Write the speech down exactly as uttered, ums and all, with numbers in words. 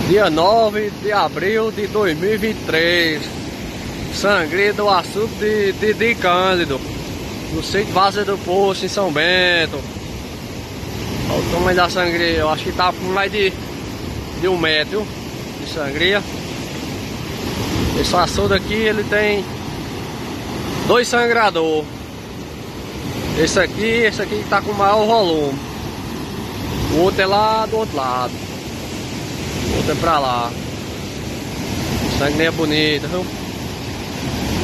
Dia nove de abril de dois mil e vinte e três. Sangria do açude de Didi Cândido, no sítio Vaza do Poço, em São Bento. Olha o tamanho da sangria. Eu acho que tá com mais de, de um metro de sangria. Esse açude aqui, ele tem dois sangradores. Esse aqui, esse aqui tá com maior volume. O outro é lá do outro lado. O outro é pra lá. Sangria bonita, viu?